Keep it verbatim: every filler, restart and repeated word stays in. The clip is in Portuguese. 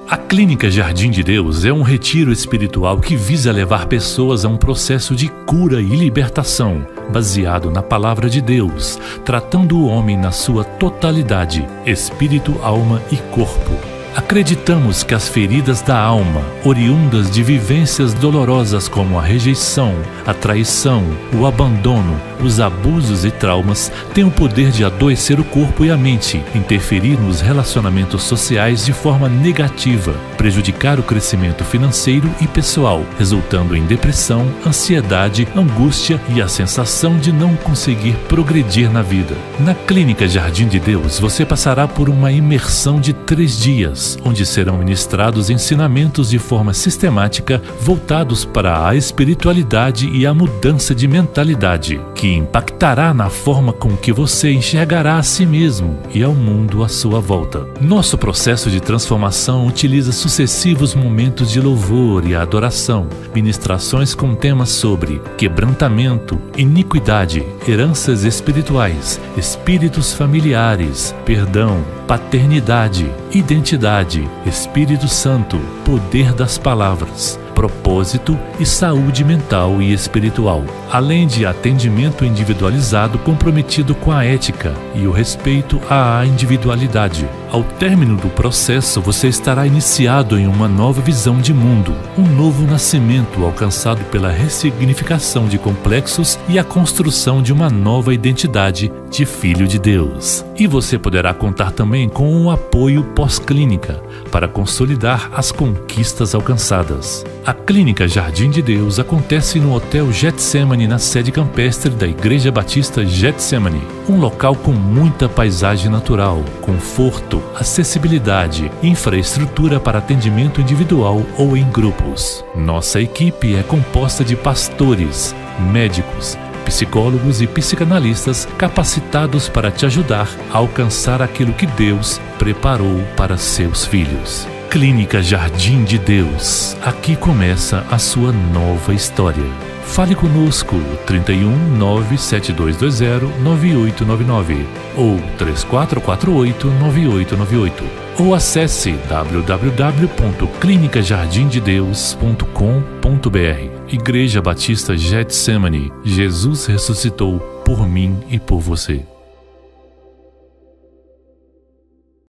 A Clínica Jardim de Deus é um retiro espiritual que visa levar pessoas a um processo de cura e libertação, baseado na Palavra de Deus, tratando o homem na sua totalidade, espírito, alma e corpo. Acreditamos que as feridas da alma, oriundas de vivências dolorosas como a rejeição, a traição, o abandono, os abusos e traumas, têm o poder de adoecer o corpo e a mente, interferir nos relacionamentos sociais de forma negativa, prejudicar o crescimento financeiro e pessoal, resultando em depressão, ansiedade, angústia e a sensação de não conseguir progredir na vida. Na Clínica Jardim de Deus, você passará por uma imersão de três dias, onde serão ministrados ensinamentos de forma sistemática voltados para a espiritualidade e a mudança de mentalidade, que impactará na forma com que você enxergará a si mesmo e ao mundo à sua volta. Nosso processo de transformação utiliza sucessivos momentos de louvor e adoração, ministrações com temas sobre quebrantamento, iniquidade, heranças espirituais, espíritos familiares, perdão, paternidade, identidade, Espírito Santo, poder das palavras, propósito e saúde mental e espiritual, além de atendimento individualizado comprometido com a ética e o respeito à individualidade. Ao término do processo, você estará iniciado em uma nova visão de mundo, um novo nascimento alcançado pela ressignificação de complexos e a construção de uma nova identidade de Filho de Deus. E você poderá contar também com um apoio pós-clínica para consolidar as conquistas alcançadas. A Clínica Jardim de Deus acontece no Hotel Getsemane, na sede campestre da Igreja Batista Getsemane, um local com muita paisagem natural, conforto, acessibilidade e infraestrutura para atendimento individual ou em grupos. Nossa equipe é composta de pastores, médicos, psicólogos e psicanalistas capacitados para te ajudar a alcançar aquilo que Deus preparou para seus filhos. Clínica Jardim de Deus. Aqui começa a sua nova história. Fale conosco trinta e um, nove sete dois dois zero, nove oito nove nove ou três quatro quatro oito, nove oito nove oito ou acesse w w w ponto clínica jardim de deus ponto com ponto b r. Igreja Batista Getsemane. Jesus ressuscitou por mim e por você.